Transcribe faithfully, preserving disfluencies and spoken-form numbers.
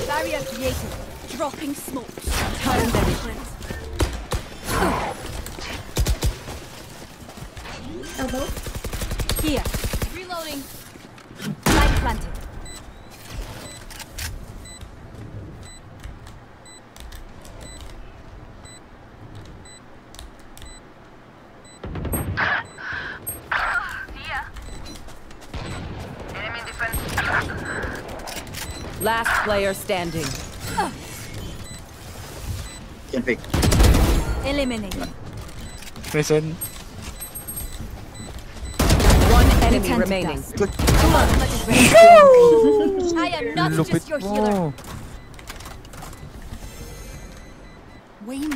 Barrier created. Dropping smoke. Time management. Elbow. Here. Reloading. Light planted. Last player standing. Can pick. Eliminating. Listen. One enemy Pretend remaining. I am not Lupit just your healer. mo. Wayne.